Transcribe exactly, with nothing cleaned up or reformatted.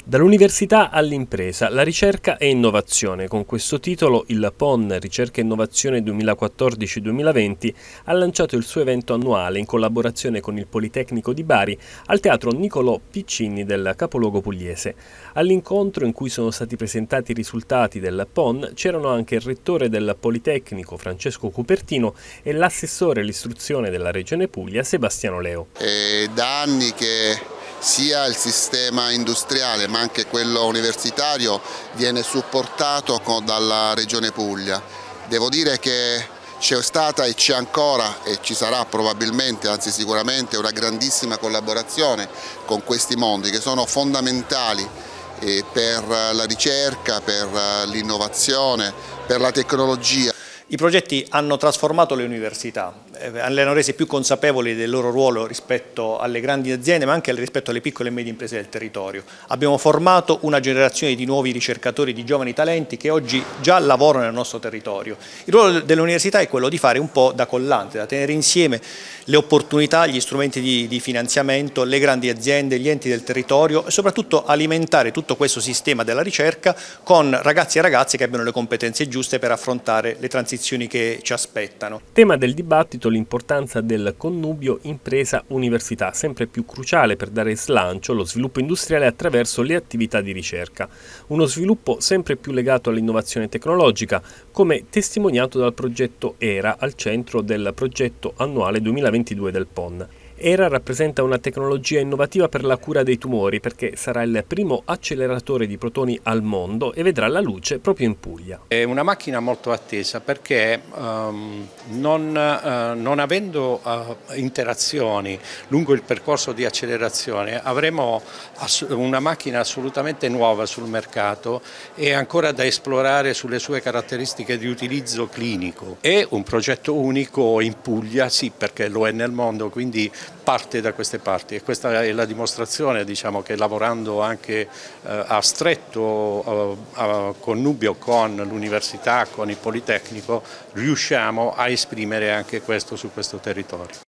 Dall'università all'impresa, la ricerca e innovazione. Con questo titolo il P O N Ricerca e Innovazione duemilaquattordici duemilaventi ha lanciato il suo evento annuale in collaborazione con il Politecnico di Bari al Teatro Niccolò Piccinni del capoluogo pugliese. All'incontro, in cui sono stati presentati i risultati del P O N, c'erano anche il rettore del Politecnico Francesco Cupertino e l'assessore all'istruzione della Regione Puglia Sebastiano Leo. È da anni che sia il sistema industriale ma anche quello universitario viene supportato dalla Regione Puglia. Devo dire che c'è stata e c'è ancora e ci sarà probabilmente, anzi sicuramente, una grandissima collaborazione con questi mondi che sono fondamentali per la ricerca, per l'innovazione, per la tecnologia. I progetti hanno trasformato le università, le hanno rese più consapevoli del loro ruolo rispetto alle grandi aziende ma anche rispetto alle piccole e medie imprese del territorio. Abbiamo formato una generazione di nuovi ricercatori, di giovani talenti che oggi già lavorano nel nostro territorio. Il ruolo dell'università è quello di fare un po' da collante, da tenere insieme le opportunità, gli strumenti di, di finanziamento, le grandi aziende, gli enti del territorio e soprattutto alimentare tutto questo sistema della ricerca con ragazzi e ragazze che abbiano le competenze giuste per affrontare le transizioni che ci aspettano. Tema del dibattito l'importanza del connubio impresa-università, sempre più cruciale per dare slancio allo sviluppo industriale attraverso le attività di ricerca. Uno sviluppo sempre più legato all'innovazione tecnologica, come testimoniato dal progetto ERA al centro del progetto annuale duemilaventidue del P O N. ERA rappresenta una tecnologia innovativa per la cura dei tumori perché sarà il primo acceleratore di protoni al mondo e vedrà la luce proprio in Puglia. È una macchina molto attesa perché um, non, uh, non avendo uh, interazioni lungo il percorso di accelerazione avremo una macchina assolutamente nuova sul mercato e ancora da esplorare sulle sue caratteristiche di utilizzo clinico. È un progetto unico in Puglia, sì, perché lo è nel mondo, quindi parte da queste parti e questa è la dimostrazione, diciamo, che lavorando anche eh, a stretto eh, connubio con l'università, con il Politecnico, riusciamo a esprimere anche questo su questo territorio.